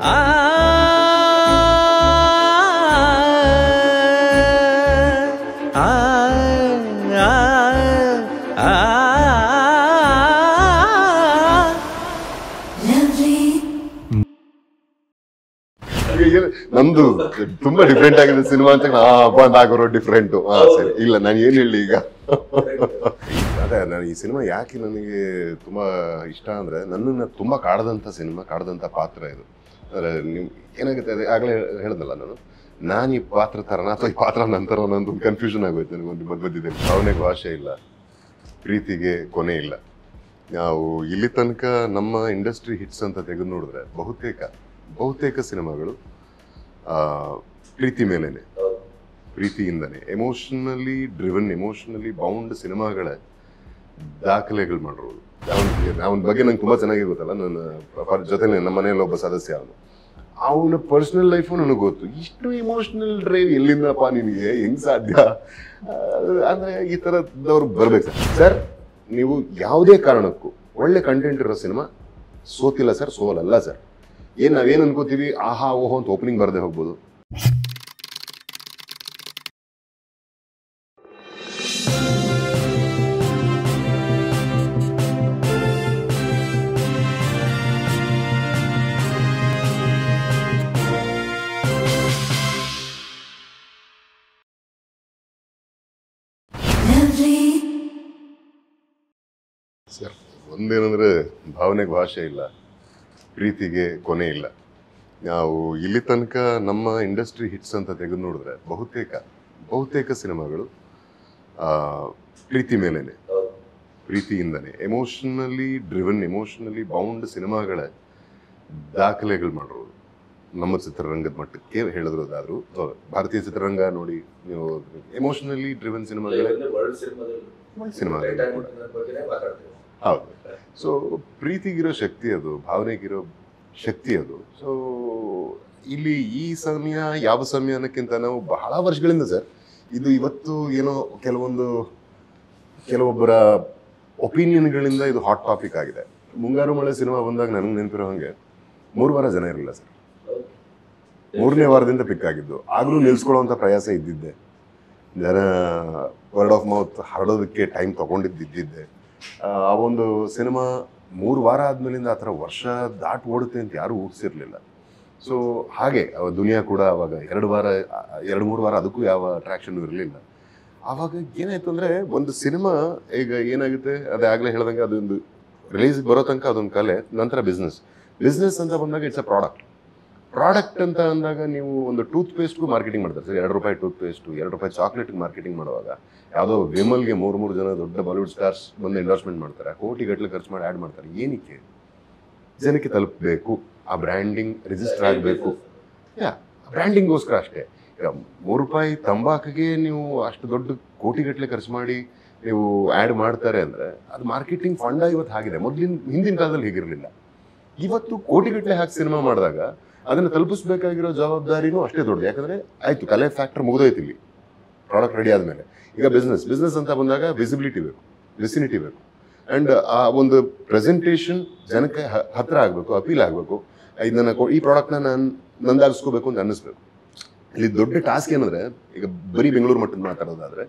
ನಂದು ತುಂಬಾ ಡಿಫ್ರೆಂಟ್ ಆಗಿದೆ ಸಿನಿಮಾ ಅಂತ ಬಂದ್ ಆಗೋರು ಡಿಫ್ರೆಂಟ್. ಸರಿ, ಇಲ್ಲ ನಾನು ಏನ್ ಹೇಳಿ ಈಗ ಅದೇ ನಾನು ಈ ಸಿನಿಮಾ ಯಾಕೆ ನನಗೆ ತುಂಬಾ ಇಷ್ಟ ಅಂದ್ರೆ ನನ್ನನ್ನು ತುಂಬಾ ಕಾಡದಂತ ಸಿನಿಮಾ, ಕಾಡದಂತ ಪಾತ್ರ ಇದು. ಅಂದ್ರೆ ನಿಮ್ ಏನಾಗುತ್ತೆ ಅದೇ ಆಗ್ಲೇ ಹೇಳ್ದಲ್ಲ ನಾನು ಈ ಪಾತ್ರ ತರನ ಅಥವಾ ಈ ಪಾತ್ರ ನಂತರ ನಂದು ಕನ್ಫ್ಯೂಷನ್ ಆಗೋಯ್ತು ನನಗೊಂದು ಮಧ್ಯದಲ್ಲಿ. ಭಾವನೆಗೆ ಭಾಷೆ ಇಲ್ಲ, ಪ್ರೀತಿಗೆ ಕೊನೆ ಇಲ್ಲ. ನಾವು ಇಲ್ಲಿ ತನಕ ನಮ್ಮ ಇಂಡಸ್ಟ್ರಿ ಹಿಟ್ಸ್ ಅಂತ ತೆಗೆದು ನೋಡಿದ್ರೆ ಬಹುತೇಕ ಸಿನಿಮಾಗಳು ಪ್ರೀತಿ ಮೇಲೇನೆ, ಪ್ರೀತಿಯಿಂದನೇ ಎಮೋಷನಲಿ ಡ್ರಿವನ್, ಎಮೋಷನಲಿ ಬೌಂಡ್ ಸಿನಿಮಾಗಳ ದಾಖಲೆಗಳು ಮಾಡಿರೋದು. ಅವನ ಬಗ್ಗೆ ನಂಗೆ ತುಂಬಾ ಚೆನ್ನಾಗಿ ಗೊತ್ತಲ್ಲ, ನನ್ನ ಜೊತೆನೆ ನಮ್ಮ ಮನೆಯಲ್ಲಿ ಒಬ್ಬ ಸದಸ್ಯ ಅವನ ಪರ್ಸನಲ್ ಲೈಫು ನನಗೆ ಗೊತ್ತು. ಇಷ್ಟು ಇಮೋಷನಲ್ ಡ್ರೈವ್ ಎಲ್ಲಿಂದಪ್ಪ ನಿನಗೆ, ಹೆಂಗ್ ಸಾಧ್ಯ ಅಂದ್ರೆ ಈ ತರದವ್ರು ಬರ್ಬೇಕು ಸರ್. ನೀವು ಯಾವುದೇ ಕಾರಣಕ್ಕೂ ಒಳ್ಳೆ ಕಂಟೆಂಟ್ ಇರೋ ಸಿನಿಮಾ ಸೋತಿಲ್ಲ ಸರ್, ಸೋಲಲ್ಲ ಸರ್. ನಾವೇನು ಅನ್ಕೋತೀವಿ, ಆಹಾ ಓಹೋ ಅಂತ ಓಪನಿಂಗ್ ಬರದೆ ಹೋಗ್ಬೋದು. ಸರ್ ಒಂದೇನಂದ್ರೆ ಭಾವನೆಗೆ ಭಾಷೆ ಇಲ್ಲ, ಪ್ರೀತಿಗೆ ಕೊನೆ ಇಲ್ಲ. ನಾವು ಇಲ್ಲಿ ತನಕ ನಮ್ಮ ಇಂಡಸ್ಟ್ರಿ ಹಿಟ್ಸ್ ಅಂತ ತೆಗೆದು ನೋಡಿದ್ರೆ ಬಹುತೇಕ ಸಿನಿಮಾಗಳು ಪ್ರೀತಿ ಮೇಲೇನೆ, ಪ್ರೀತಿಯಿಂದನೇ ಎಮೋಷನಲಿ ಡ್ರಿವನ್, ಎಮೋಷನಲಿ ಬೌಂಡ್ ಸಿನಿಮಾಗಳ ದಾಖಲೆಗಳು ಮಾಡಿರೋದು. ನಮ್ಮ ಚಿತ್ರರಂಗದ ಮಟ್ಟಕ್ಕೆ ಹೇಳಿದ್ರೋದಾದ್ರು ಭಾರತೀಯ ಚಿತ್ರರಂಗ ನೋಡಿ ನೀವು, ಎಮೋಷನಲಿ ಡ್ರಿವನ್ ಸಿನಿಮಾಗಳೇ ಹೌದು. ಸೊ ಪ್ರೀತಿಗಿರೋ ಶಕ್ತಿ ಅದು, ಭಾವನೆಗಿರೋ ಶಕ್ತಿ ಅದು. ಸೊ ಇಲ್ಲಿ ಈ ಸಮಯ ಯಾವ ಸಮಯ ಅನ್ನೋಕ್ಕಿಂತ ನಾವು ಬಹಳ ವರ್ಷಗಳಿಂದ ಸರ್ ಇದು ಇವತ್ತು ಏನೋ ಕೆಲವೊಬ್ಬರ ಒಪಿನಿಯನ್ಗಳಿಂದ ಇದು ಹಾಟ್ ಟಾಪಿಕ್ ಆಗಿದೆ. ಮುಂಗಾರು ಮಳೆ ಸಿನಿಮಾ ಬಂದಾಗ ನನಗೆ ನೆನಪಿರೋ ಹಾಗೆ 3 ವಾರ ಜನ ಇರಲಿಲ್ಲ ಸರ್. 3ನೇ ವಾರದಿಂದ ಪಿಕ್ ಆಗಿದ್ದು. ಆಗಲೂ ನಿಲ್ಸ್ಕೊಳ್ಳೋವಂಥ ಪ್ರಯಾಸ ಇದ್ದಿದ್ದೆ, ಜನ ವರ್ಡ್ ಆಫ್ ಮೌತ್ ಹರಡೋದಕ್ಕೆ ಟೈಮ್ ತಗೊಂಡಿದ್ದಿದ್ದೆ. ಆ ಒಂದು ಸಿನಿಮಾ 3 ವಾರ ಆದ್ಮೇಲಿಂದ ಆ ಥರ ವರ್ಷ ಓಡುತ್ತೆ ಅಂತ ಯಾರೂ ಊಹಿಸಿರ್ಲಿಲ್ಲ. ಸೊ ಹಾಗೆ ದುನಿಯಾ ಕೂಡ ಅವಾಗ 2-3 ವಾರ ಅದಕ್ಕೂ ಯಾವ ಅಟ್ರಾಕ್ಷನ್ ಇರಲಿಲ್ಲ. ಆವಾಗ ಏನಾಯ್ತು ಅಂದರೆ ಒಂದು ಸಿನಿಮಾ ಈಗ ಏನಾಗುತ್ತೆ, ಅದೇ ಆಗಲೇ ಹೇಳ್ದಂಗೆ ಅದೊಂದು ರಿಲೀಸ್ಗೆ ಬರೋ ತನಕ ಅದೊಂದು ಕಲೆ, ನಂತರ ಬಿಸ್ನೆಸ್ ಅಂತ ಬಂದಾಗ ಇಟ್ಸ್ ಅ ಪ್ರಾಡಕ್ಟ್ ಅಂತ ಅಂದಾಗ ನೀವು ಒಂದು ಟೂತ್ ಪೇಸ್ಟ್ಗೂ ಮಾರ್ಕೆಟಿಂಗ್ ಮಾಡ್ತಾರೆ ಸರ್. 2 ರೂಪಾಯಿ ಟೂತ್ ಪೇಸ್ಟು, 2 ರೂಪಾಯಿ ಚಾಕ್ಲೇಟ್ಗೆ ಮಾರ್ಕೆಟಿಂಗ್ ಮಾಡುವಾಗ ಯಾವುದೋ ವಿಮಲ್ಗೆ 3 ಜನ ದೊಡ್ಡ ಬಾಲಿವುಡ್ ಸ್ಟಾರ್ಸ್ ಬಂದು ಎಂಡೋರ್ಸ್ಮೆಂಟ್ ಮಾಡ್ತಾರೆ, ಕೋಟಿಗಟ್ಟಲೆ ಖರ್ಚು ಮಾಡಿ ಆ್ಯಡ್ ಮಾಡ್ತಾರೆ. ಏನಕ್ಕೆ? ಜನಕ್ಕೆ ತಲುಪಬೇಕು, ಆ ಬ್ರ್ಯಾಂಡಿಂಗ್ ರಿಜಿಸ್ಟರ್ ಆಗಬೇಕು, ಬ್ರ್ಯಾಂಡಿಂಗ್ಗೋಸ್ಕರ ಅಷ್ಟೇ. ಈಗ 3 ರೂಪಾಯಿ ತಂಬಾಕಿಗೆ ನೀವು ಅಷ್ಟು ದೊಡ್ಡ ಕೋಟಿಗಟ್ಟಲೆ ಖರ್ಚು ಮಾಡಿ ನೀವು ಆ್ಯಡ್ ಮಾಡ್ತಾರೆ ಅಂದರೆ ಅದು ಮಾರ್ಕೆಟಿಂಗ್ ಫಂಡ ಇವತ್ತು ಆಗಿದೆ. ಹಿಂದಿನ ಕಾಲದಲ್ಲಿ ಹೀಗಿರಲಿಲ್ಲ. ಇವತ್ತು ಕೋಟಿಗಟ್ಟಲೆ ಹಾಕಿ ಸಿನಿಮಾ ಮಾಡಿದಾಗ ಅದನ್ನು ತಲುಪಿಸ್ಬೇಕಾಗಿರೋ ಜವಾಬ್ದಾರಿನೂ ಅಷ್ಟೇ ದೊಡ್ಡದು. ಯಾಕಂದರೆ ಆಯಿತು, ಕಲೆ ಫ್ಯಾಕ್ಟರ್ ಮುಗಿದೋಯ್ತು, ಇಲ್ಲಿ ಪ್ರಾಡಕ್ಟ್ ರೆಡಿ ಆದಮೇಲೆ. ಈಗ ಬಿಸ್ನೆಸ್ ಅಂತ ಬಂದಾಗ ವಿಸಿಬಿಲಿಟಿ ಬೇಕು, ವಿಸಿನಿಟಿ ಬೇಕು, ಆ್ಯಂಡ್ ಆ ಒಂದು ಪ್ರೆಸೆಂಟೇಷನ್ ಜನಕ್ಕೆ ಹತ್ತಿರ ಆಗಬೇಕು, ಅಪೀಲ್ ಆಗಬೇಕು. ಈ ಪ್ರಾಡಕ್ಟ್ನ ನಾನು ನಂದಾಗಿಸ್ಕೋಬೇಕು ಅಂತ ಅನ್ನಿಸ್ಬೇಕು. ಇಲ್ಲಿ ದೊಡ್ಡ ಟಾಸ್ಕ್ ಏನಂದರೆ, ಈಗ ಬರೀ ಬೆಂಗಳೂರು ಮಟ್ಟದ ಮಾತಾಡೋದಾದರೆ,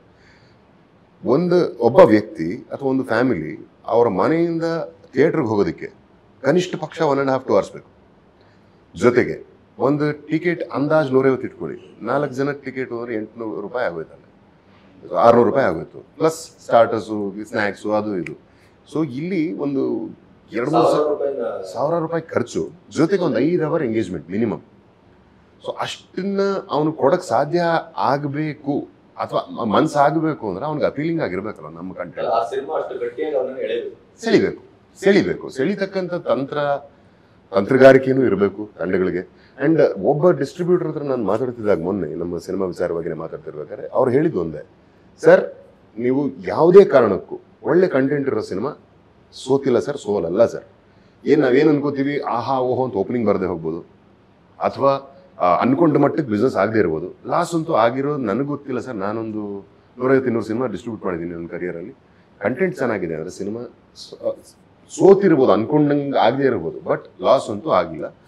ಒಬ್ಬ ವ್ಯಕ್ತಿ ಅಥವಾ ಒಂದು ಫ್ಯಾಮಿಲಿ ಅವರ ಮನೆಯಿಂದ ಥಿಯೇಟ್ರಿಗೆ ಹೋಗೋದಕ್ಕೆ ಕನಿಷ್ಠ ಪಕ್ಷ 1.5-2 ಅವರ್ಸ್ ಬೇಕು. ಜೊತೆಗೆ ಒಂದು ಟಿಕೆಟ್ ಅಂದಾಜು 150 ಇಟ್ಕೊಳ್ಳಿ, 4 ಜನಕ್ಕೆ ಟಿಕೆಟ್ ಅಂದರೆ 800 ರೂಪಾಯಿ ಆಗೋಯ್ತಲ್ಲ, 600 ರೂಪಾಯಿ ಆಗೋಯ್ತು, ಪ್ಲಸ್ ಸ್ಟಾರ್ಟರ್ಸು, ಸ್ನ್ಯಾಕ್ಸು, ಅದು ಇದು. ಸೊ ಇಲ್ಲಿ ಒಂದು 2-3 ಸಾವಿರ ರೂಪಾಯಿ ಖರ್ಚು, ಜೊತೆಗೆ ಒಂದು 5 ಅವರ್ ಎಂಗೇಜ್ಮೆಂಟ್ ಮಿನಿಮಮ್. ಸೊ ಅಷ್ಟನ್ನ ಅವನು ಕೊಡಕ್ಕೆ ಸಾಧ್ಯ ಆಗಬೇಕು ಅಥವಾ ಮನ್ಸಾಗಬೇಕು ಅಂದ್ರೆ ಅವ್ನಿಗೆ ಅಪೀಲಿಂಗ್ ಆಗಿರ್ಬೇಕಲ್ಲ ನಮ್ಮ ಕಂಟೆಂಟ್. ಸೆಳಿಬೇಕು, ಸೆಳಿತಕ್ಕಂಥ ತಂತ್ರಗಾರಿಕೆನೂ ಇರಬೇಕು ತಂಡಗಳಿಗೆ. ಆ್ಯಂಡ್ ಒಬ್ಬ ಡಿಸ್ಟ್ರಿಬ್ಯೂಟರ್ ಹತ್ರ ನಾನು ಮಾತಾಡ್ತಿದ್ದಾಗ ಮೊನ್ನೆ ನಮ್ಮ ಸಿನಿಮಾ ವಿಚಾರವಾಗಿ ಮಾತಾಡ್ತಿರ್ಬೇಕಾದ್ರೆ ಅವ್ರು ಹೇಳಿದ್ದು ಒಂದೇ, ಸರ್ ನೀವು ಯಾವುದೇ ಕಾರಣಕ್ಕೂ ಒಳ್ಳೆ ಕಂಟೆಂಟ್ ಇರೋ ಸಿನಿಮಾ ಸೋತಿಲ್ಲ ಸರ್, ಸೋಲಲ್ಲ ಸರ್. ನಾವೇನು ಅನ್ಕೋತೀವಿ, ಆಹಾ ಓಹೋ ಅಂತ ಓಪನಿಂಗ್ ಬರದೆ ಹೋಗ್ಬೋದು, ಅಥವಾ ಅನ್ಕೊಂಡ ಮಟ್ಟಕ್ಕೆ ಬಿಸ್ನೆಸ್ ಆಗದೆ ಇರ್ಬೋದು. ಲಾಸ್ ಅಂತೂ ಆಗಿರೋದು ನನಗೆ ಗೊತ್ತಿಲ್ಲ ಸರ್. ನಾನೊಂದು 150-200 ಸಿನಿಮಾ ಡಿಸ್ಟ್ರಿಬ್ಯೂಟ್ ಮಾಡಿದ್ದೀನಿ ನನ್ನ ಕರಿಯರಲ್ಲಿ. ಕಂಟೆಂಟ್ ಚೆನ್ನಾಗಿದೆ ಅಂದರೆ ಸಿನಿಮಾ ಸೋತಿರ್ಬೋದು, ಅನ್ಕೊಂಡಂಗೆ ಆಗದೆ ಇರ್ಬೋದು, ಬಟ್ ಲಾಸ್ ಅಂತೂ ಆಗಿಲ್ಲ.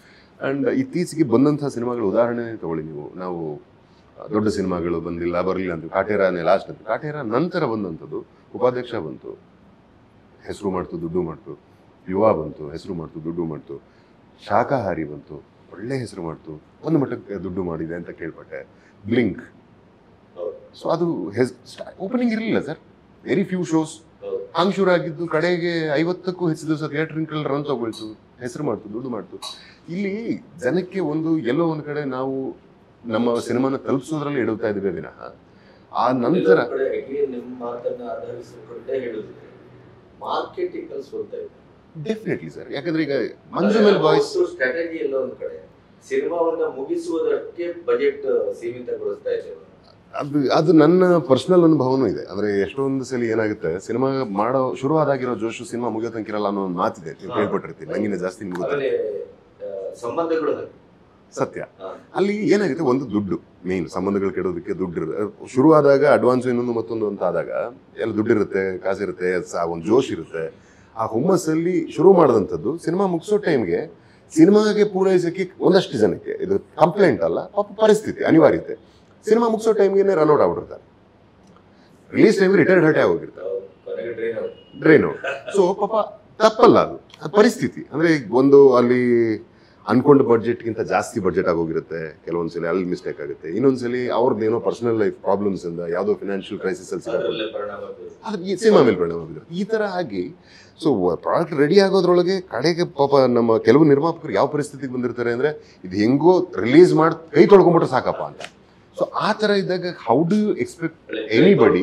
ಆ್ಯಂಡ್ ಇತ್ತೀಚೆಗೆ ಬಂದಂಥ ಸಿನಿಮಾಗಳ ಉದಾಹರಣೆ ತಗೊಳ್ಳಿ ನೀವು. ನಾವು ದೊಡ್ಡ ಸಿನಿಮಾಗಳು ಬರಲಿಲ್ಲ ಅಂತ ಕಾಟೇರನೇ ಲಾಸ್ಟ್ ಅಂತ, ಕಾಟೇರ ನಂತರ ಬಂದಂಥದ್ದು ಉಪಾಧ್ಯಕ್ಷ ಬಂತು, ಹೆಸರು ಮಾಡ್ತು, ದುಡ್ಡು ಮಾಡ್ತು. ಯುವ ಬಂತು, ಹೆಸರು ಮಾಡ್ತು, ದುಡ್ಡು ಮಾಡ್ತು. ಶಾಕಾಹಾರಿ ಬಂತು, ಒಳ್ಳೆ ಹೆಸರು ಮಾಡ್ತು, ಒಂದು ಮಟ್ಟಕ್ಕೆ ದುಡ್ಡು ಮಾಡಿದೆ ಅಂತ ಕೇಳ್ಪಟ್ಟೆ. ಬ್ಲಿಂಕ್, ಸೊ ಅದು ಓಪನಿಂಗ್ ಇರಲಿಲ್ಲ ಸರ್, ವೆರಿ ಫ್ಯೂ ಶೋಸ್. ಹಂಗೆ ಶುರು ಆಗಿದ್ದು ಕಡೆಗೆ 50ಕ್ಕೂ ಹೆಚ್ಚು ದಿವಸ ಥಿಯೇಟ್ರಿಕಲ್ ರನ್ ತಗೊಳ್ತು, ಹೆಸರು ಮಾಡ್ತು, ದುಡ್ಡು ಮಾಡ್ತು. ಇಲ್ಲಿ ಜನಕ್ಕೆ ಎಲ್ಲೋ ಒಂದು ಕಡೆ ನಾವು ನಮ್ಮ ಸಿನಿಮಾನ ತಲುಪಿಸೋದ್ರಲ್ಲಿ ಎಡುತ್ತಾ ಇದ್ದೇವೆ ವಿನಃ ಆ ನಂತರ ನಿಮ್ಮ ಮಾತನ್ನ ಆಧರಿಸಿಕೊಂಡೇ ಹೇಳುದಿಲ್ಲ, ಮಾರ್ಕೆಟಿಂಗ್ ಕಲ್ಸ್ಕೊಳ್ತಾ ಇದೆ. ಡೆಫಿನೆಟ್ಲಿ ಸರ್, ಯಾಕಂದ್ರೆ ಈಗ ಮಂಜುಮೇಲ್ ಬಾಯ್ಸ್ ಸ್ಟ್ರಾಟಜಿ ಎಲ್ಲ ಒಂದು ಕಡೆ ಸಿನಿಮಾವನ್ನ ಮುಗಿಸುವುದಕ್ಕೆ ಬಜೆಟ್ ಸೀಮಿತಗೊಳಿಸ್ತಾ ಇದ್ದೇವೆ. ಅದು ನನ್ನ ಪರ್ಸನಲ್ ಅನುಭವನೂ ಇದೆ. ಅಂದ್ರೆ ಎಷ್ಟೊಂದು ಸಲ ಏನಾಗುತ್ತೆ, ಸಿನಿಮಾ ಶುರುವಾದಾಗಿರೋ ಜೋಶು ಸಿನಿಮಾ ಮುಗಿಯೋ ತನಕಿರಲ್ಲ ಅನ್ನೋ ಒಂದು ಮಾತಿದೆ, ಕೇಳ್ಪಟ್ಟಿರ್ತೀನಿ. ನಂಗಿನ ಜಾಸ್ತಿ ನಿಮ್ಗೆ ಸಂಬಂಧಗಳು ಸತ್ಯ. ಅಲ್ಲಿ ಏನಾಗುತ್ತೆ, ಒಂದು ದುಡ್ಡು ಮೇನ್, ಸಂಬಂಧಗಳು ಕೆಡೋದಕ್ಕೆ ದುಡ್ಡು ಇರುತ್ತೆ. ಶುರುವಾದಾಗ ಅಡ್ವಾನ್ಸ್ ಇನ್ನೊಂದು ಮತ್ತೊಂದು ಅಂತ ಆದಾಗ ಎಲ್ಲ ದುಡ್ಡಿರುತ್ತೆ, ಕಾಸಿರುತ್ತೆ, ಒಂದು ಜೋಶ್ ಇರುತ್ತೆ. ಆ ಹುಮ್ಮಸ್ಸಲ್ಲಿ ಶುರು ಮಾಡಿದಂಥದ್ದು ಸಿನಿಮಾ ಮುಗಿಸೋ ಟೈಮ್ಗೆ ಸಿನಿಮಾಗೆ ಪೂರೈಸಕ್ಕೆ ಒಂದಷ್ಟು ಜನಕ್ಕೆ, ಇದು ಕಂಪ್ಲೇಂಟ್ ಅಲ್ಲ, ಪಾಪ ಪರಿಸ್ಥಿತಿ, ಅನಿವಾರ್ಯತೆ, ಸಿನಿಮಾ ಮುಗಿಸೋ ಟೈಮ್ಗೆ ರನ್ಔಟ್ ಆಗ್ಬಿಟ್ಟಿರ್ತಾರೆ. ರಿಲೀಸ್ ಟೈಮ್ಗೆ ರಿಟೈರ್ಡ್ ಹರ್ಟೆ ಹೋಗಿರ್ತಾರೆ, ಡ್ರೈನ್ ಔಟ್. ಸೊ ಪಾಪ ತಪ್ಪಲ್ಲ, ಅದು ಪರಿಸ್ಥಿತಿ. ಅಂದ್ರೆ ಒಂದು ಅಲ್ಲಿ ಅನ್ಕೊಂಡ ಬಡ್ಜೆಟ್ಗಿಂತ ಜಾಸ್ತಿ ಬಡ್ಜೆಟ್ ಆಗೋಗಿರುತ್ತೆ. ಕೆಲವೊಂದ್ಸಲಿ ಅಲ್ಲಿ ಮಿಸ್ಟೇಕ್ ಆಗುತ್ತೆ, ಇನ್ನೊಂದ್ಸಲಿ ಅವ್ರದ್ದೇನೋ ಪರ್ಸನಲ್ ಲೈಫ್ ಪ್ರಾಬ್ಲಮ್ಸ್ ಇಂದ ಯಾವುದೋ ಫಿನಾನ್ಷಿಯಲ್ ಕ್ರೈಸಿಸ್ ಅಲ್ಲಿ ಸಿನಿಮಾ ಮೇಲೆ ಪರಿಣಾಮ ಬೀರುತ್ತೆ. ಈ ತರ ಆಗಿ ಸೊ ಪ್ರಾಡಕ್ಟ್ ರೆಡಿ ಆಗೋದ್ರೊಳಗೆ ಕಡೆಗೆ ಪಾಪ ನಮ್ಮ ಕೆಲವು ನಿರ್ಮಾಪಕರು ಯಾವ ಪರಿಸ್ಥಿತಿಗೆ ಬಂದಿರ್ತಾರೆ ಅಂದ್ರೆ, ಇದು ಹೆಂಗೋ ರಿಲೀಸ್ ಮಾಡಿ ಕೈ ತೊಳ್ಕೊಂಡ್ಬಿಟ್ರೆ ಸಾಕಪ್ಪ ಅಂತ. ಸೊ ಆ ತರ ಇದ್ದಾಗ how do you expect anybody,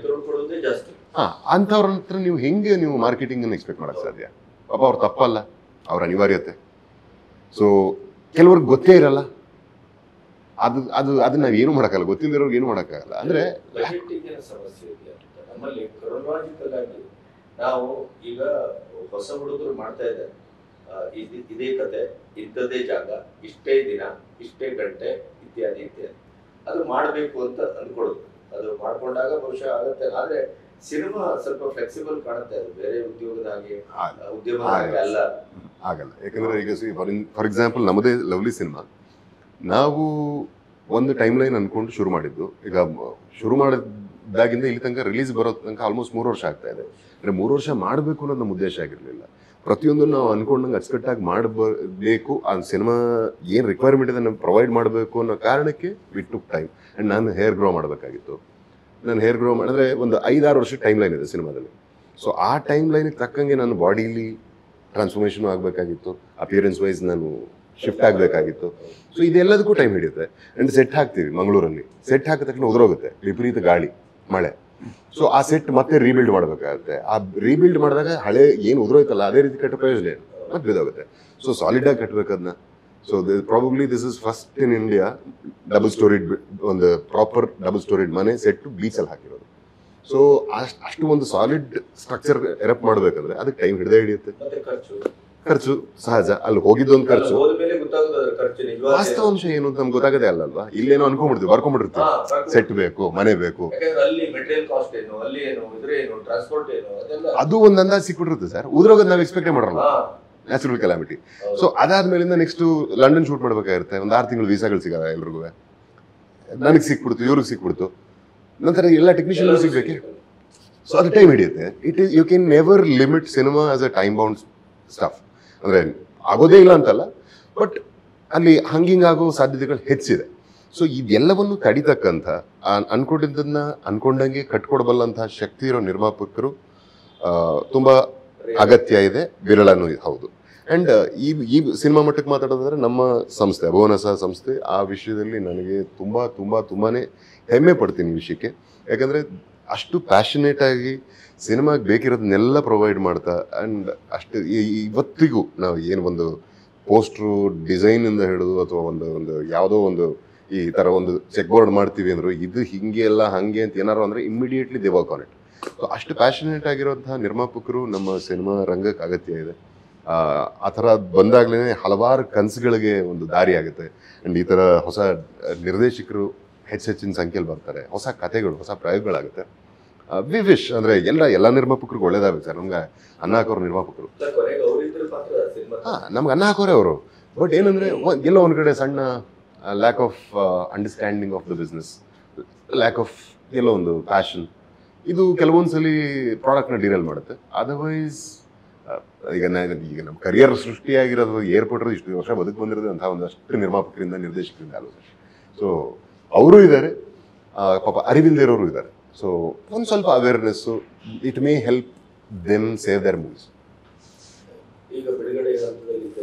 ಅಂಥವ್ರ ಹತ್ರ ನೀವು ಹೆಂಗೆ ನೀವು ಮಾರ್ಕೆಟಿಂಗ್ ಅನ್ನು ಎಕ್ಸ್ಪೆಕ್ಟ್ ಮಾಡಕ್ ಸಾಧ್ಯ? ಪಾಪ ಅವ್ರು ತಪ್ಪಲ್ಲ, ಅವ್ರ ಅನಿವಾರ್ಯತೆ. ಸೊ ಕೆಲವ್ರಿಗೆ ಗೊತ್ತೇ ಇರಲ್ಲ, ಅದನ್ನ ನಾವ್ ಏನು ಮಾಡಕ್ಕಾಗಲ್ಲ, ಗೊತ್ತಿಲ್ಲದಿರೋರ್ಗೆ ಏನು ಮಾಡಕ್ಕಾಗಲ್ಲ. ಅಂದ್ರೆ ಸಮಸ್ಯೆ ಇದೆ ನಮ್ಮಲ್ಲಿ ಕ್ರೊನಾಲಜಿಕಲ್ ಆಗಿ. ನಾವು ಈಗ ಹೊಸ ಹುಡುಗರು ಮಾಡ್ತಾ ಇದ್ದಾರೆ, ಇದೇ ಕತೆ, ಇಂಥದ್ದೇ ಜಾಗ, ಇಷ್ಟೇ ದಿನ, ಇಷ್ಟೇ ಗಂಟೆ, ಇತ್ಯಾದಿ ಇತ್ಯಾದಿ. ಅದು ಮಾಡಬೇಕು ಅಂತ ಅಂದ್ಕೊಳ್ಳೋದು, ಅದು ಮಾಡ್ಕೊಂಡಾಗ ಬಹುಶಃ ಆಗತ್ತೆ. ಆದ್ರೆ ಸಿನಿಮಾ ಸ್ವಲ್ಪ ಫ್ಲೆಕ್ಸಿಬಲ್ ಕಾಣುತ್ತೆ, ಅದು ಬೇರೆ ಉದ್ಯೋಗದ ಹಾಗೆ ಉದ್ಯಮ ಅಲ್ಲ, ಆಗಲ್ಲ. ಯಾಕಂದ್ರೆ ಈಗ ಫಾರ್ ಎಕ್ಸಾಂಪಲ್ ನಮ್ಮದೇ ಲವ್ಲಿ ಸಿನಿಮಾ, ನಾವು ಒಂದು ಟೈಮ್ ಲೈನ್ ಅನ್ಕೊಂಡು ಶುರು ಮಾಡಿದ್ದು. ಈಗ ಶುರು ಮಾಡಿದಾಗಿಂದ ಇಲ್ಲಿ ತನಕ ರಿಲೀಸ್ ಬರೋ ತನಕ ಆಲ್ಮೋಸ್ಟ್ 3 ವರ್ಷ ಆಗ್ತಾ ಇದೆ. ಅಂದ್ರೆ 3 ವರ್ಷ ಮಾಡಬೇಕು ಅನ್ನೋದು ನಮ್ಮ ಉದ್ದೇಶ ಆಗಿರ್ಲಿಲ್ಲ. ಪ್ರತಿಯೊಂದು ನಾವು ಅನ್ಕೊಂಡಂಗೆ ಅಚ್ಚುಕಟ್ಟಾಗಿ ಮಾಡಬೇಕು, ಆ ಸಿನಿಮಾ ಏನ್ ರಿಕ್ವೈರ್ಮೆಂಟ್ ಇದೆ ನಾವು ಪ್ರೊವೈಡ್ ಮಾಡಬೇಕು ಅನ್ನೋ ಕಾರಣಕ್ಕೆ ವಿಟ್ ಟುಕ್ ಟೈಮ್. ಅಂಡ್ ನಾನು ಹೇರ್ ಗ್ರೋ ಮಾಡಬೇಕಾಗಿತ್ತು. ನಾನು ಹೇರ್ ಗ್ರೋ ಮಾಡಿದ್ರೆ ಒಂದು 5-6 ವರ್ಷ ಟೈಮ್ ಲೈನ್ ಇದೆ ಸಿನಿಮಾದಲ್ಲಿ. ಸೊ ಆ ಟೈಮ್ ಲೈನ್ಗೆ ತಕ್ಕಂಗೆ ನಾನು ಬಾಡಿಲಿ ಟ್ರಾನ್ಸ್ಫಾರ್ಮೇಷನ್ ಆಗಬೇಕಾಗಿತ್ತು, ಅಪಿಯರೆನ್ಸ್ ವೈಸ್ ನಾನು ಶಿಫ್ಟ್ ಆಗಬೇಕಾಗಿತ್ತು. ಸೊ ಇದೆಲ್ಲದಕ್ಕೂ ಟೈಮ್ ಹಿಡಿಯುತ್ತೆ. ಅಂಡ್ ಸೆಟ್ ಹಾಕ್ತೀವಿ ಮಂಗಳೂರಲ್ಲಿ, ಸೆಟ್ ಹಾಕಿದ ತಕ್ಷಣ ಉದುರೋಗುತ್ತೆ, ವಿಪರೀತ ಗಾಳಿ, ಮಳೆ. ಸೊ ಆ ಸೆಟ್ ಮತ್ತೆ ರೀಬಿಲ್ಡ್ ಮಾಡಬೇಕಾಗುತ್ತೆ. ಆ ರೀಬಿಲ್ಡ್ ಮಾಡಿದಾಗ ಹಳೆ ಏನು ಉದುರೋಯ್ತಲ್ಲ ಅದೇ ರೀತಿ ಕಟ್ಟೋ ಪ್ರಯೋಜನ ಏನು, ಮತ್ತೆ ಬಿದ್ದೋಗುತ್ತೆ. ಸೊ ಸಾಲಿಡ್ ಆಗಿ ಕಟ್ಟಬೇಕು ಅದನ್ನ. So probably this is first in India double storied, ಒಂದು ಪ್ರಾಪರ್ ಡಬಲ್ ಸ್ಟೋರಿಡ್ ಮನೆ ಸೆಟ್ ಬೀಚಲ್ಲಿ ಹಾಕಿರೋದು. ಸೊ ಅಷ್ಟು ಒಂದು ಸಾಲಿಡ್ ಸ್ಟ್ರಕ್ಚರ್ ಎರಪ್ ಮಾಡಬೇಕಂದ್ರೆ ಅದಕ್ಕೆ ಟೈಮ್ ಹಿಡಿಯುತ್ತೆ. ಖರ್ಚು ಸಹಜ, ಅಲ್ಲಿ ಹೋಗಿದ್ದೊಂದು ಖರ್ಚು. ವಾಸ್ತವಾಂಶ ಏನು ಅಂತ ನಮ್ಗೆ ಗೊತ್ತಾಗದೇ ಅಲ್ಲಲ್ವಾ. ಇಲ್ಲೇನೋ ಅನ್ಕೊಂಡ್ಬಿಡ್ತೀವಿ, ಬರ್ಕೊಂಡ್ಬಿಟ್ಟಿರ್ತೀವಿ, ಸೆಟ್ ಬೇಕು, ಮನೆ ಬೇಕು, ಅದು ಒಂದು ಅಂದಾಜು ಸಿಕ್ಬಿಟ್ಟಿರುತ್ತೆ ಸರ್. ಉದ್ರೋಗದ್ ನಾವು ಎಕ್ಸ್ಪೆಕ್ಟೇ ಮಾಡಲ್ಲ, ನ್ಯಾಚುರಲ್ ಕೆಲಾಮಿಟಿ. ಸೊ ಅದಾದ್ಮೇಲಿಂದ ನೆಕ್ಸ್ಟ್ ಲಂಡನ್ ಶೂಟ್ ಮಾಡ್ಬೇಕಾಗಿರುತ್ತೆ. ಒಂದು 6 ತಿಂಗಳು ವೀಸಾಗಳು ಸಿಗಲ್ಲ ಎಲ್ರಿಗೂ. ನನಗೆ ಸಿಕ್ಬಿಡ್ತು, ಇವ್ರಿಗೆ ಸಿಕ್ಬಿಡ್ತು, ನಂತರ ಎಲ್ಲ ಟೆಕ್ನಿಷಿಯನ್ಗೂ ಸಿಗ್ಬೇಕೆ. ಸೊ ಅದು ಟೈಮ್ ಹಿಡಿಯುತ್ತೆ. You can never limit cinema as a time bound stuff. ಅಂದ್ರೆ ಆಗೋದೇ ಇಲ್ಲ ಅಂತಲ್ಲ, ಬಟ್ ಅಲ್ಲಿ ಹಂಗಿಂಗಾಗೋ ಸಾಧ್ಯತೆಗಳು ಹೆಚ್ಚಿದೆ. ಸೊ ಇದೆಲ್ಲವನ್ನು ತಡಿತಕ್ಕಂಥ ಅನ್ಕೊಂಡಿದ್ದನ್ನ ಅನ್ಕೊಂಡಂಗೆ ಕಟ್ಕೊಡ್ಬಲ್ಲಂತಹ ಶಕ್ತಿ ಇರೋ ನಿರ್ಮಾಪಕರು ತುಂಬಾ ಅಗತ್ಯ ಇದೆ, ವಿರಳನೂ ಹೌದು. ಅಂಡ್ ಈ ಸಿನಿಮಾ ಮಟ್ಟಕ್ಕೆ ಮಾತಾಡೋದಾದ್ರೆ ನಮ್ಮ ಸಂಸ್ಥೆ ಭುವನಸ ಸಂಸ್ಥೆ ಆ ವಿಷಯದಲ್ಲಿ ನನಗೆ ತುಂಬಾನೇ ಹೆಮ್ಮೆ ಪಡ್ತೀನಿ ಈ ವಿಷಯಕ್ಕೆ. ಯಾಕಂದ್ರೆ ಅಷ್ಟು ಪ್ಯಾಷನೇಟ್ ಆಗಿ ಸಿನಿಮಾಗೆ ಬೇಕಿರೋದನ್ನೆಲ್ಲ ಪ್ರೊವೈಡ್ ಮಾಡ್ತಾ, ಅಂಡ್ ಅಷ್ಟು ಇವತ್ತಿಗೂ ನಾವು ಏನು ಒಂದು ಪೋಸ್ಟ್ರು ಡಿಸೈನ್ ಇಂದ ಹಿಡಿದು ಅಥವಾ ಒಂದು ಯಾವುದೋ ಒಂದು ಈ ತರ ಒಂದು ಚೆಕ್ ಬೋರ್ಡ್ ಮಾಡ್ತೀವಿ ಅಂದ್ರು ಇದು ಹಿಂಗೆ ಎಲ್ಲ ಹಂಗೆ ಅಂತ ಏನಾರು ಅಂದ್ರೆ immediately they work on it. So ಅಷ್ಟು ಪ್ಯಾಷನೇಟ್ ಆಗಿರುವಂತಹ ನಿರ್ಮಾಪಕರು ನಮ್ಮ ಸಿನಿಮಾ ರಂಗಕ್ಕೆ ಅಗತ್ಯ ಇದೆ. ಆ ಥರ ಬಂದಾಗ್ಲೇ ಹಲವಾರು ಕನಸುಗಳಿಗೆ ಒಂದು ದಾರಿ ಆಗುತ್ತೆ. ಅಂಡ್ ಈ ಥರ ಹೊಸ ನಿರ್ದೇಶಕರು ಹೆಚ್ಚಿನ ಸಂಖ್ಯೆಯಲ್ಲಿ ಬರ್ತಾರೆ, ಹೊಸ ಕಥೆಗಳು, ಹೊಸ ಪ್ರಯೋಗಗಳಾಗುತ್ತೆ. ವಿ ವಿಶ್ ಅಂದ್ರೆ ಎಲ್ಲ ನಿರ್ಮಾಪಕರಿಗೂ ಒಳ್ಳೇದಾಗಬೇಕು ಸರ್. ನಮ್ಗೆ ಅನ್ನ ಹಾಕೋರು ನಿರ್ಮಾಪಕರು, ನಮ್ಗೆ ಅನ್ನ ಹಾಕೋರೆ ಅವರು. ಬಟ್ ಏನಂದರೆ ಎಲ್ಲೋ ಒಂದು ಕಡೆ ಸಣ್ಣ lack of understanding of the business, lack of ಎಲ್ಲೋ ಒಂದು ಪ್ಯಾಷನ್, ಇದು ಕೆಲವೊಂದ್ಸಲಿ ಪ್ರಾಡಕ್ಟ್ನ ಡೀರೇಲ್ ಮಾಡುತ್ತೆ. ಅದರ್ವೈಸ್ ಈಗ ನಮ್ಮ ಕರಿಯರ್ ಸೃಷ್ಟಿಯಾಗಿರೋದು ಏರ್ಪೋರ್ಟ್ ಇಷ್ಟು ವರ್ಷ ಬದುಕು ಬಂದಿರೋದು ಅಂತ ಒಂದಷ್ಟು ನಿರ್ಮಾಪಕರಿಂದ ನಿರ್ದೇಶಕರಿಂದ ಅಲ್ವ ಸರ್. ಸೊ ಅವರು ಇದ್ದಾರೆ, ಪಾಪ ಅರಿವಿಲ್ದಿರೋರು ಇದ್ದಾರೆ. ಸೊ ಒಂದು ಸ್ವಲ್ಪ awareness, it may help them save their movies. ಈಗ ಬಿಡುಗಡೆ ಹಂತದಲ್ಲಿದ್ದ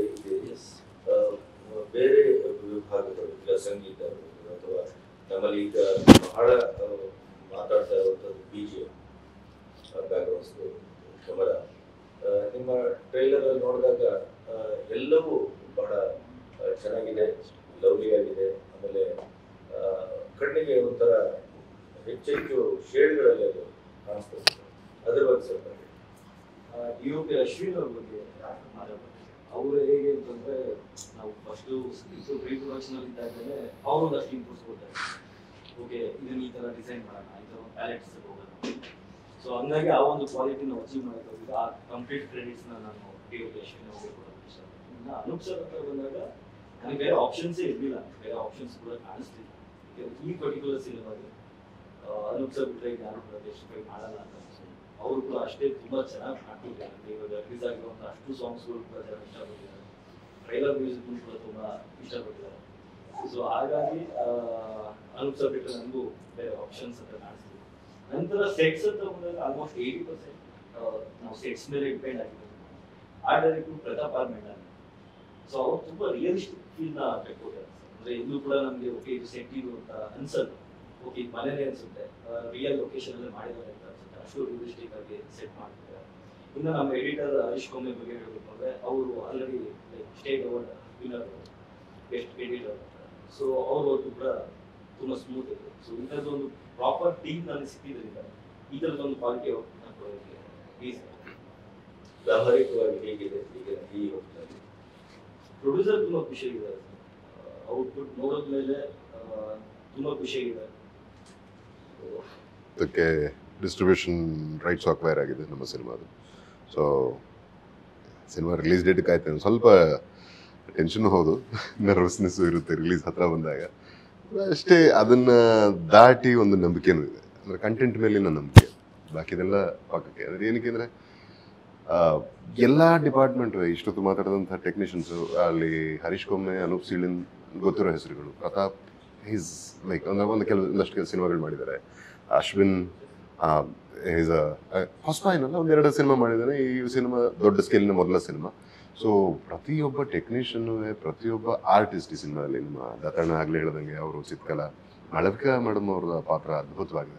ಬೇರೆ ವಿಭಾಗಗಳು, ಈಗ ಸಂಗೀತ ಅಥವಾ ನಮ್ಮಲ್ಲಿ ಈಗ ಬಹಳ ಮಾತಾಡ್ತಾ ಇರುವಂಥದ್ದು BGM, ಬ್ಯಾಕ್ಗ್ರೌಂಡ್ ಸ್ಕೋರ್, ಕ್ಯಾಮರಾ, ನಿಮ್ಮ ಟ್ರೈಲರ್ ಅಲ್ಲಿ ನೋಡಿದಾಗ ಎಲ್ಲವೂ ಬಹಳ ಚೆನ್ನಾಗಿದೆ, ಲವ್ಲಿ ಆಗಿದೆ. ಆಮೇಲೆ ಕಣ್ಣಿಗೆ ಒಂಥರ ಹೆಚ್ಚೆಚ್ಚು ಶೇಡ್ಗಳಲ್ಲಿ ಅದು ಕಾಣಿಸ್ತದೆ. ಅದ್ರ ಬಗ್ಗೆ ಸ್ವಲ್ಪ DOP ಅಶ್ವಿನ್ ಅವ್ರ ಬಗ್ಗೆ ಮಾತಾಡ್ತಾರೆ. ಅವರು ಹೇಗೆ ಅಂತಂದ್ರೆ, ನಾವು ಫಸ್ಟು ಪ್ರೀ ಪ್ರೊಡಕ್ಷನ್ ಅಲ್ಲಿ ಇದ್ದಾಗಲೇ ಅವರು ಒಂದಷ್ಟು ಇಂಪ್ರೂವ್ಸ್ ಕೊಡ್ತಾರೆ. ಓಕೆ, ಇದನ್ನ ಈ ತರ ಡಿಸೈನ್ ಮಾಡೋಣ, ಈ ತರ ಪ್ಯಾಲೆಟ್ಸ್ ಹೋಗೋಣ. ಸೊ ಹಂಗಾಗಿ ಆ ಒಂದು ಕ್ವಾಲಿಟಿನ ಅಚೀವ್ ಮಾಡೋದ್ರಿಂದ ಆ ಕಂಪ್ಲೀಟ್ ಕ್ರೆಡಿಟ್ಸ್ನ ನಾನು DOP ಅಶ್ವಿನ್ ಅವ್ರಿಗೆ ಕೊಡೋದು ಇಷ್ಟ. ಇನ್ನು ಅನೂಪ್ ಸರ್ ಹತ್ರ ಬಂದಾಗ ನನಗೆ ಬೇರೆ ಆಪ್ಷನ್ಸೇ ಇರಲಿಲ್ಲ, ಬೇರೆ ಆಪ್ಷನ್ಸ್ ಕೂಡ ಕಾಣಿಸ್ತಿಲ್ಲ. ಈ ಪರ್ಟಿಕ್ಯುಲರ್ ಸಿನಿಮಾಗೆ ಅನೂಪ್ ಸರ್ ಬಿಟ್ಟರೆ ಯಾರು ಕೂಡ ಜಸ್ಟಿಫೈ ಮಾಡಲ್ಲ ಅಂತ ಅನ್ಸುತ್ತೆ. ಅವರು ಕೂಡ ಅಷ್ಟೇ ತುಂಬಾ ಚೆನ್ನಾಗಿ ಮಾಡ್ತಿದ್ದಾರೆ. ಇವಾಗ ರಿಲೀಸ್ ಆಗಿರುವಂಥ ಅಷ್ಟು ಸಾಂಗ್ಸ್ಗಳು ಕೂಡ ಚೆನ್ನಾಗಿ ಇಷ್ಟಪಟ್ಟಿದ್ದಾರೆ. ಟ್ರೈಲರ್ ಮ್ಯೂಸಿಕ್ ಕೂಡ ತುಂಬಾ ಇಷ್ಟಪಟ್ಟಿದ್ದಾರೆ. ಸೊ ಹಾಗಾಗಿ ಅನೂಪ್ ಸರ್ ಬಿಟ್ಟರೆ ನನಗೂ ಬೇರೆ ಆಪ್ಷನ್ಸ್ ಅಂತ ಕಾಣಿಸ್ತಿದೆ. ನಂತರ ಸೆಟ್ಸ್ ಅಂತ ಬಂದಾಗ ಆಲ್ಮೋಸ್ಟ್ 80% ನಾವು ಸೆಟ್ಸ್ ಮೇಲೆ ಡಿಪೆಂಡ್ ಆಗಿದ್ದೀವಿ. ಆ director Pratap R Mendon. So ಅವ್ರು ತುಂಬಾ ರಿಯಲಿಸ್ಟಿಕ್ ಫೀಲ್ ನ ಕಟ್ಕೊಟ್ಟಿದ್ದಾರೆ. ಅಂದ್ರೆ ಇನ್ನೂ ಕೂಡ ನಮಗೆ ಓಕೆ ಇದು ಸೆಟ್ ಇದು ಅಂತ ಅನ್ಸಲ್ಲ. ಓಕೆ ಇದು ಮನೇನೆ ಅನ್ಸುತ್ತೆ, ರಿಯಲ್ ಲೊಕೇಶನ್ ಅಲ್ಲಿ ಮಾಡಿದ್ದಾರೆ ಅಂತ ಅನ್ಸುತ್ತೆ. ಅಷ್ಟು ರಿಯಲಿಸ್ಟಿಕ್ ಆಗಿ ಸೆಟ್ ಮಾಡ್ತಿದ್ದಾರೆ. ಇನ್ನು ನಮ್ಮ ಎಡಿಟರ್ ಹರೀಶ್ ಕೊಮ್ಮೆ ಬಗ್ಗೆ ಹೇಳಬೇಕು ಅಂದ್ರೆ, ಅವರು already state award winner, best editor. So ಅವ್ರ ವರ್ಕ್ ಕೂಡ ತುಂಬಾ ಸ್ಮೂತ್ ಇದೆ. ಸೊ ಇಂಥದ್ದೊಂದು ಪ್ರಾಪರ್ ಟೀಮ್ ನನಗೆ ಸಿಕ್ಕಿದ್ರಿಂದ ಈ ಥರದೊಂದು ಕ್ವಾಲಿಟಿ ಕೊಡೋದಕ್ಕೆ ಈಸಿ. ವ್ಯಾವಹಾರಿಕವಾಗಿ ಹೇಗಿದೆ ಈಗ ಈ ಹೊತ್ತಿನಲ್ಲಿ? ಪ್ರೊಡ್ಯೂಸರ್ ತುಂಬಾ ಖುಷಿಯಾಗಿದ್ದಾರೆ. ಔಟ್ಪುಟ್ ನೋಡೋದ್ಮೇಲೆ ತುಂಬಾ ಖುಷಿಯಾಗಿದ್ದಾರೆ. ಅದಕ್ಕೆ ಡಿಸ್ಟ್ರಿಬ್ಯೂಷನ್ ರೈಟ್ಸ್ ಅಕ್ವೈರ್ ಆಗಿದೆ ನಮ್ಮ ಸಿನಿಮಾದು. ಸೊ ಸಿನಿಮಾ ರಿಲೀಸ್ ಡೇಟ್ ಕಾಯ್ತೇನೆ. ಸ್ವಲ್ಪ ಟೆನ್ಷನ್ ಹೌದು, ನರ್ವಸ್ನೆಸ್ಸು ಇರುತ್ತೆ ರಿಲೀಸ್ ಹತ್ರ ಬಂದಾಗ. ಅಷ್ಟೇ, ಅದನ್ನು ದಾಟಿ ಒಂದು ನಂಬಿಕೆನೂ ಇದೆ. ಅಂದರೆ ಕಂಟೆಂಟ್ ಮೇಲಿನ ನಂಬಿಕೆ, ಬಾಕಿದೆಲ್ಲ ಪಕ್ಕಕ್ಕೆ. ಅಂದರೆ ಏನಕ್ಕೆ ಅಂದರೆ ಎಲ್ಲ ಡಿಪಾರ್ಟ್ಮೆಂಟು ಇಷ್ಟೊತ್ತು ಮಾತಾಡಿದಂಥ ಟೆಕ್ನಿಷಿಯನ್ಸು ಅಲ್ಲಿ ಹರೀಶ್ ಕೊಮ್ಮೆ, ಅನೂಪ್ ಸೀಳಿನ್ ಗೊತ್ತಿರೋ ಹೆಸರುಗಳು, ಪ್ರತಾಪ್ ಈಸ್ ಲೈಕ್ ಒಂದಷ್ಟು ಸಿನಿಮಾಗಳು ಮಾಡಿದ್ದಾರೆ. ಅಶ್ವಿನ್ ಈಸ್ ಹೊಸ ಏನಲ್ಲ, ಒಂದೆರಡು ಸಿನಿಮಾ ಮಾಡಿದ್ದಾನೆ. ಈ ಸಿನಿಮಾ ದೊಡ್ಡ ಸ್ಕೇಲಿನ ಮೊದಲ ಸಿನಿಮಾ. ಸೊ ಪ್ರತಿಯೊಬ್ಬ ಟೆಕ್ನಿಷಿಯನ್ನು, ಪ್ರತಿಯೊಬ್ಬ ಆರ್ಟಿಸ್ಟ್ ಈ ಸಿನಿಮಾದಲ್ಲಿ, ನಿಮ್ಮ ದತ್ತಣ್ಣ ಆಗಲೇ ಹೇಳ್ದಂಗೆ ಅವರು ಚಿತ್ಕಲಾ, ಮಾಳವಿಕಾ ಮೇಡಮ್ ಅವ್ರ ಪಾತ್ರ ಅದ್ಭುತವಾಗಿದೆ.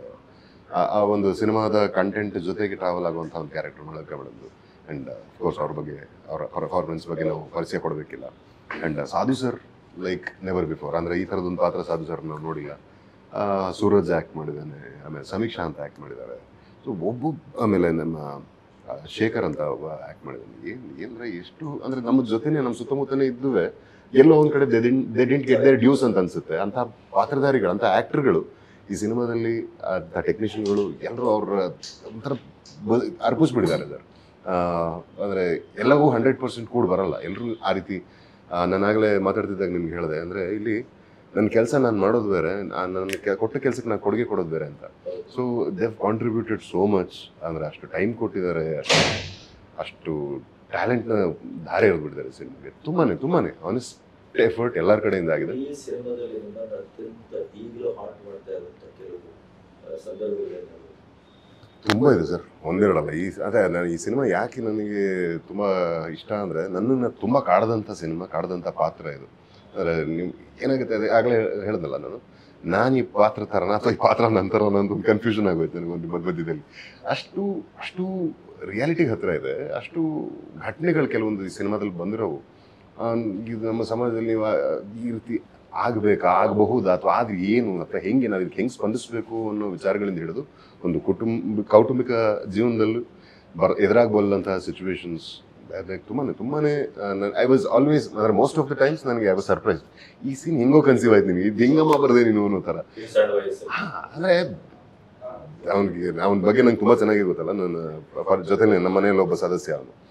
ಆ ಒಂದು ಸಿನಿಮಾದ ಕಂಟೆಂಟ್ ಜೊತೆಗೆ ಟ್ರಾವೆಲ್ ಆಗುವಂಥ ಒಂದು ಕ್ಯಾರೆಕ್ಟರ್ ಮಾಳವಿಕಾ ಮೇಡಮ್ದು. ಆ್ಯಂಡ್ ಅಫ್ಕೋರ್ಸ್ ಅವ್ರ ಬಗ್ಗೆ, ಅವರ ಪರ್ಫಾರ್ಮೆನ್ಸ್ ಬಗ್ಗೆ ನಾವು ಪರಿಚಯ ಕೊಡಬೇಕಿಲ್ಲ. And Sadhu sir like never before. ಅಂದರೆ ಈ ಥರದೊಂದು ಪಾತ್ರ ಸಾಧು ಸರ್ ನಾವು ನೋಡಿಲ್ಲ. ಸೂರಜ್ ಆ್ಯಕ್ಟ್ ಮಾಡಿದ್ದಾನೆ, ಆಮೇಲೆ ಸಮೀಕ್ಷಾ ಅಂತ ಆ್ಯಕ್ಟ್ ಮಾಡಿದ್ದಾರೆ. ಸೊ ಆಮೇಲೆ ನಮ್ಮ ಶೇಖರ್ ಅಂತ ಒಬ್ಬ ಆ್ಯಕ್ಟ್ ಮಾಡಿದ್ದಾನೆ. ಏನಂದರೆ ಎಷ್ಟು ಅಂದರೆ ನಮ್ಮ ಜೊತೆನೇ, ನಮ್ಮ ಸುತ್ತಮುತ್ತನೇ ಇದ್ದುವೆ ಎಲ್ಲೋ ಒಂದು ಕಡೆ they didn't get their dues ಅಂತ ಅನಿಸುತ್ತೆ. ಅಂಥ ಪಾತ್ರಧಾರಿಗಳು, ಅಂಥ ಆ್ಯಕ್ಟರ್ಗಳು ಈ ಸಿನಿಮಾದಲ್ಲಿ, ಅಂಥ ಟೆಕ್ನಿಷಿಯನ್ಗಳು ಎಲ್ಲರೂ ಅವ್ರ ಒಂಥರ ಅರ್ಪಿಸ್ಬಿಟ್ಟಿದ್ದಾರೆ ಸರ್. ಅಂದರೆ ಎಲ್ಲವೂ 100% ಕೂಡ ಬರಲ್ಲ. ಎಲ್ಲರೂ ಆ ರೀತಿ, ನಾನಾಗಲೇ ಮಾತಾಡ್ತಿದ್ದಾಗ ನಿಮ್ಗೆ ಹೇಳಿದೆ, ಅಂದರೆ ಇಲ್ಲಿ ನನ್ನ ಕೆಲಸ ನಾನು ಮಾಡೋದು ಬೇರೆ, ನನ್ನ ಕೊಟ್ಟ ಕೆಲಸಕ್ಕೆ ನಾನು ಕೊಡುಗೆ ಕೊಡೋದು ಬೇರೆ ಅಂತ. So they have contributed so much. ಅಂದರೆ ಅಷ್ಟು ಟೈಮ್ ಕೊಟ್ಟಿದ್ದಾರೆ, ಅಷ್ಟು ಟ್ಯಾಲೆಂಟ್ನ ಧಾರೆ ಎಳೆದ್ಬಿಟ್ಟಿದ್ದಾರೆ ಸಿನಿಮಾಗೆ. ತುಂಬಾ ಆನೆಸ್ಟ್ ಎಫರ್ಟ್ ಎಲ್ಲರ ಕಡೆಯಿಂದ ಆಗಿದೆ. ಈ ಸಿನಿಮಾದಲ್ಲಿ ನಿಮ್ಮನ್ನು ಅತ್ಯಂತ ಈಗಲೂ ಹಾಟ್ ಮಾಡ್ತಾ ಇರುವಂಥ ಕೆಲವು ಸಂದರ್ಭಗಳು ತುಂಬ ಇದೆ ಸರ್, ಒಂದೆರಡಲ್ಲ. ಅದೇ ನಾನು ಈ ಸಿನಿಮಾ ಯಾಕೆ ನನಗೆ ತುಂಬ ಇಷ್ಟ ಅಂದರೆ, ನನ್ನನ್ನು ತುಂಬ ಕಾಡದಂಥ ಸಿನಿಮಾ, ಕಾಡದಂಥ ಪಾತ್ರ ಇದು. ಅಂದರೆ ನೀವು ಏನಾಗುತ್ತೆ, ಅದೇ ಆಗಲೇ ಹೇಳ್ದಲ್ಲ ನಾನು ಈ ಪಾತ್ರ ಥರನ ಅಥವಾ ಈ ಪಾತ್ರ ನಂತರ ನಂದು ಕನ್ಫ್ಯೂಷನ್ ಆಗೋಯ್ತು ನನಗೆ ಒಂದು ಮಧ್ಯದಲ್ಲಿ. ಅಷ್ಟು ರಿಯಾಲಿಟಿಗೆ ಹತ್ತಿರ ಇದೆ. ಅಷ್ಟು ಘಟನೆಗಳು ಕೆಲವೊಂದು ಈ ಸಿನಿಮಾದಲ್ಲಿ ಬಂದಿರೋವು. ಇದು ನಮ್ಮ ಸಮಾಜದಲ್ಲಿ ನೀವು ಈ ರೀತಿ ಆಗಬಹುದಾ, ಅಥವಾ ಆದ್ರೆ ಏನು, ಅಥವಾ ಹೆಂಗೆ ನಾವು ಇದಕ್ಕೆ ಹೆಂಗೆ ಸ್ಪಂದಿಸಬೇಕು ಅನ್ನೋ ವಿಚಾರಗಳಿಂದ ಹಿಡಿದು ಒಂದು ಕೌಟುಂಬಿಕ ಜೀವನದಲ್ಲೂ ಎದುರಾಗಬಲ್ಲಂತಹ ಸಿಚುವೇಶನ್ಸ್ ತುಂಬಾ ಐ ವಾಸ್ ಆಲ್ವೇಸ್, ಅಂದರೆ ಮೋಸ್ಟ್ ಆಫ್ ದ ಟೈಮ್ಸ್ ನನಗೆ ಐ ವಾಸ್ ಸರ್ಪ್ರೈಸ್. ಈ ಸೀನ್ ಹೆಂಗೋ ಕನ್ಸೀವ್ ಆಯ್ತು ನಿನಗೆ, ಇದು ಹೆಂಗಮ್ಮ ಬರದೆ ನೀನು ಅನ್ನೋ ಥರ. ಅಂದರೆ ಅವನ ಬಗ್ಗೆ ನಂಗೆ ತುಂಬ ಚೆನ್ನಾಗಿ ಗೊತ್ತಲ್ಲ, ನನ್ನ ಜೊತೆಲೆ ನಮ್ಮ ಮನೆಯಲ್ಲಿ ಒಬ್ಬ ಸದಸ್ಯ ಅವನು.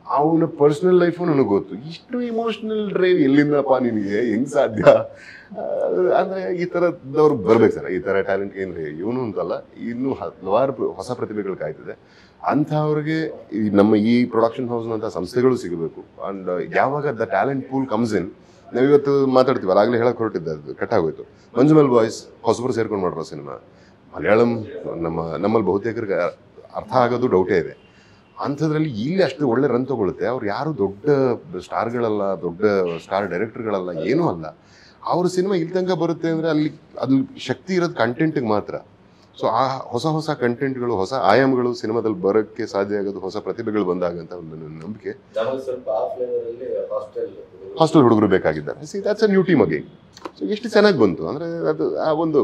ಅವನ ಪರ್ಸನಲ್ ಲೈಫು ನನಗೆ ಗೊತ್ತು. ಇಷ್ಟು ಇಮೋಷನಲ್ ಡ್ರೈವ್ ಎಲ್ಲಿಂದಪ್ಪ ನಿನಗೆ, ಹೆಂಗ್ ಸಾಧ್ಯ? ಅಂದರೆ ಈ ಥರದವ್ರು ಬರ್ಬೇಕು ಸರ್. ಈ ಥರ ಟ್ಯಾಲೆಂಟ್ ಏನ್ರಿ ಇವನು ಅಂತಲ್ಲ, ಇನ್ನೂ ಹಲವಾರು ಹೊಸ ಪ್ರತಿಭೆಗಳು ಕಾಯ್ತಿದೆ. ಅಂಥವ್ರಿಗೆ ನಮ್ಮ ಈ ಪ್ರೊಡಕ್ಷನ್ ಹೌಸ್ನಂಥ ಸಂಸ್ಥೆಗಳು ಸಿಗಬೇಕು. ಆ್ಯಂಡ್ ಯಾವಾಗ the talent pool comes in, ನಾವಿವತ್ತು ಮಾತಾಡ್ತೀವಲ್ಲ, ಆಗಲೇ ಹೇಳಕ್ಕೆ ಹೊರಟಿದ್ದೆ, ಅದು ಕಟ್ಟಾಗೋಯ್ತು. ಮಂಜುಮಲ್ ಬಾಯ್ಸ್ ಹೊಸಬರು ಸೇರ್ಕೊಂಡು ಮಾಡಿರೋ ಸಿನಿಮಾ. ಮಲಯಾಳಂ ನಮ್ಮಲ್ಲಿ ಬಹುತೇಕರಿಗೆ ಅರ್ಥ ಆಗೋದು ಡೌಟೇ ಇದೆ. ಅಂಥದ್ರಲ್ಲಿ ಇಲ್ಲಿ ಅಷ್ಟು ಒಳ್ಳೆ ರನ್ ತಗೊಳುತ್ತೆ. ಅವ್ರು ಯಾರು ದೊಡ್ಡ ಸ್ಟಾರ್ಗಳಲ್ಲ, ದೊಡ್ಡ ಸ್ಟಾರ್ ಡೈರೆಕ್ಟರ್ಗಳಲ್ಲ, ಏನೂ ಅಲ್ಲ. ಅವ್ರ ಸಿನಿಮಾ ಇಲ್ಲಿ ತನಕ ಬರುತ್ತೆ ಅಂದರೆ ಅಲ್ಲಿ ಅದು ಶಕ್ತಿ ಇರೋದು ಕಂಟೆಂಟಿಗೆ ಮಾತ್ರ. ಸೊ ಆ ಹೊಸ ಕಂಟೆಂಟ್ಗಳು, ಹೊಸ ಆಯಾಮಗಳು ಸಿನಿಮಾದಲ್ಲಿ ಬರೋಕ್ಕೆ ಸಾಧ್ಯ ಆಗೋದು ಹೊಸ ಪ್ರತಿಭೆಗಳು ಬಂದಾಗ ಅಂತ ಒಂದು ನಂಬಿಕೆ. ಹಾಸ್ಟೆಲ್ ಹುಡುಗರು ಬೇಕಾಗಿದ್ದಾರೆ. See that's a new team again. So ಎಷ್ಟು ಚೆನ್ನಾಗಿ ಬಂತು ಅಂದರೆ ಅದು ಆ ಒಂದು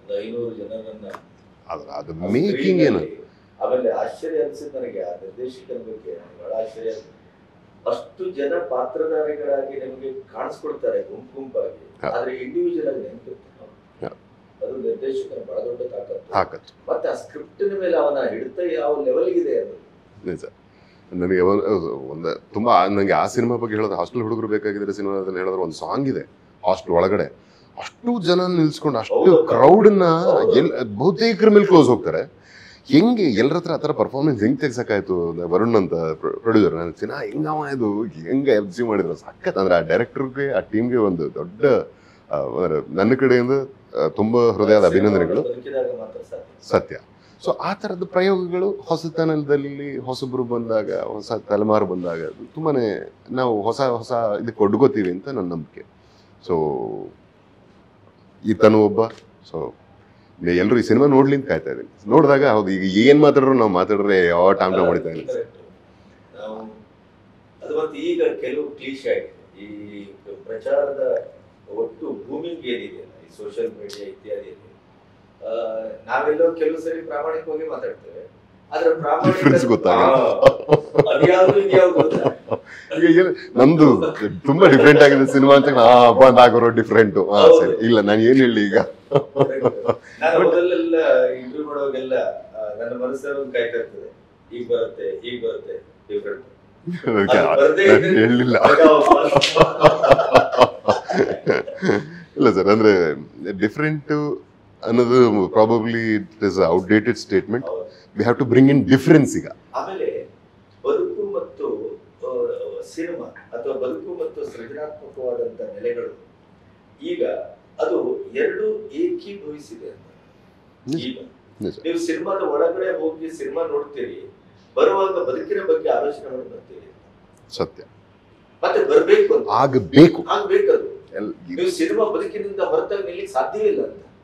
ಅದು ಮೇಕಿಂಗ್ ಏನು. ಆಮೇಲೆ ಆಶ್ಚರ್ಯ ಅನ್ಸಿದ್ ನನಗೆ ಆ ನಿರ್ದೇಶಕರ ಬಗ್ಗೆ ಬಹಳ ಆಶ್ಚರ್ಯ. ಅಷ್ಟು ಜನ ಪಾತ್ರಧಾರಿಗಳಾಗಿ ನಮಗೆ ಕಾಣಿಸ್ಕೊಡ್ತಾರೆ ಗುಂಪಾಗಿ, ಆದ್ರೆ ಇಂಡಿವಿಜುವಲ್ ಆಗಿ ನೆನಪಿರ್ತಾರೆ. ಅದು ನಿರ್ದೇಶಕರ ಬಹಳ ದೊಡ್ಡ ತಾಕತ್ತು. ಮತ್ತೆ ಆ ಸ್ಕ್ರಿಪ್ಟ್ ಮೇಲೆ ಅವನ ಹಿಡಿತ ಯಾವ ಲೆವೆಲ್ಗಿದೆ ಅದು ನಿಜ. ನನಗೆ ಒಂದು ತುಂಬಾ ನನಗೆ ಆ ಸಿನಿಮಾ ಬಗ್ಗೆ ಹೇಳೋದು, ಹಾಸ್ಟೆಲ್ ಹುಡುಗರು ಬೇಕಾಗಿದ್ರೆ ಸಿನಿಮಾದಲ್ಲಿ ಹೇಳಿದ್ರೆ ಒಂದು ಸಾಂಗ್ ಇದೆ ಹಾಸ್ಟೆಲ್ ಒಳಗಡೆ, ಅಷ್ಟು ಜನ ನಿಲ್ಸ್ಕೊಂಡು ಅಷ್ಟು ಕ್ರೌಡನ್ನ ಬಹುತೇಕರ ಮೇಲೆ ಕ್ಲೋಸ್ ಹೋಗ್ತಾರೆ. ಹೆಂಗೆ ಎಲ್ಲರ ಹತ್ರ ಆ ಥರ ಪರ್ಫಾರ್ಮೆನ್ಸ್ ಹೆಂಗೆ ತೆಗ್ಸಕ್ಕಾಯ್ತು? ವರುಣ್ ಅಂತ ಪ್ರೊಡ್ಯೂಸರ್, ನಾನು ಹೆಂಗವ ಇದು ಹೆಂಗೆ ಅಚೀವ್ ಮಾಡಿದ್ರು ಸಖತ್. ಅಂದ್ರೆ ಆ ಡೈರೆಕ್ಟರ್ಗೆ, ಆ ಟೀಮ್ಗೆ ಒಂದು ದೊಡ್ಡ ನನ್ನ ಕಡೆಯಿಂದ ತುಂಬ ಹೃದಯದ ಅಭಿನಂದನೆಗಳು. ಸತ್ಯ. ಸೊ ಆ ಥರದ ಪ್ರಯೋಗಗಳು ಹೊಸತನದಲ್ಲಿ ಹೊಸಬ್ರು ಬಂದಾಗ, ಹೊಸ ತಲೆಮಾರು ಬಂದಾಗ ತುಂಬಾನೇ ನಾವು ಹೊಸ ಇದಕ್ಕೆ ಒಡ್ಗೋತೀವಿ ಅಂತ ನನ್ನ ನಂಬಿಕೆ. ಸೊ ಈತನು ಒಬ್ಬ. ಸೊ ಎಲ್ಲರೂ ಈ ಸಿನಿಮಾ ನೋಡ್ಲಿ ಅಂತ ಕಾಯ್ತಾ ಇದ್ದೀನಿ. ನೋಡಿದಾಗ ಹೌದು, ಈಗ ಏನ್ ಮಾತಾಡ್ರು ನಾವು ಮಾತಾಡ್ರೆ ಯಾವ ಟೈಮ್ ಹೊಡಿತಾ ಇಲ್ಲ. ಅದು ಮತ್ತೆ ಈಗ ಕೆಲವು ಕ್ಲೀಶೆ ಆಗಿದೆ ಈ ಪ್ರಚಾರದ ಒಟ್ಟು ಭೂಮಿಗೆ ಏನಿದೆ ಈ ಸೋಷಿಯಲ್ ಮೀಡಿಯಾ ಇತ್ಯಾದಿಯಲ್ಲಿ. ನಾವೆಲ್ಲೋ ಕೆಲವು ಸರಿ ಪ್ರಾಮಾಣಿಕವಾಗಿ ಮಾತಾಡ್ತೇವೆ, ಆದ್ರೆ ನಮ್ದು ತುಂಬಾ ಡಿಫ್ರೆಂಟ್ ಆಗಿದೆ ಸಿನಿಮಾ ಅಂತ ಬಂದ್ ಆಗೋರು ಡಿಫ್ರೆಂಟ್. ಸರಿ, ಇಲ್ಲ ನಾನು ಏನ್ ಹೇಳಿ ಈಗ ನಾನು ಮೊದಲೆಲ್ಲ ಇಂಟರ್ವ್ಯೂ ಮಾಡುವಾಗೆಲ್ಲ ನನ್ನ ಮನಸ್ಸಲ್ಲಿ ಒಂದು ಕಾಯ್ತಾ ಇರ್ತದೆ, ಈಗ ಬರುತ್ತೆ ಡಿಫ್ರೆಂಟ್ ಹೇಳಿಲ್ಲ. ಇಲ್ಲ ಸರ್, ಅಂದ್ರೆ ಡಿಫ್ರೆಂಟ್ ಅನ್ನೋದು probably it is outdated statement. We have to bring in difference. ಈಗ ಆಮೇಲೆ ಬದುಕು ಮತ್ತು ಸಿನಿಮಾ ಅಥವಾ ಬದುಕು ಮತ್ತು ಸೃಜನಾತ್ಮಕವಾದಂತ ನೆಲೆಗಳು ಈಗ ಅದು ಎರಡು ಏಕೀಭವಿಸಿದೆ ಅಂತ. ಈಗ ನೀವು ಸಿನಿಮಾದ ಒಳಗಡೆ ಹೋಗಿ ಸಿನಿಮಾ ನೋಡ್ತೀರಿ, ಬರುವಾಗ ಬದುಕಿನ ಬಗ್ಗೆ ಆಲೋಚನೆ ಮಾಡಿ ಬರ್ತೀರಿ. ಸತ್ಯ. ಮತ್ತೆ ಬರ್ಬೇಕು, ಆಗಬೇಕು. ಆಗ್ಬೇಕದು. ನೀವು ಸಿನಿಮಾ ಬದುಕಿನಿಂದ ಹೊರತಾಗಿ ನಿಲ್ಲಿಕ್ಕೆ ಸಾಧ್ಯವೇ ಇಲ್ಲ ಅಂತ.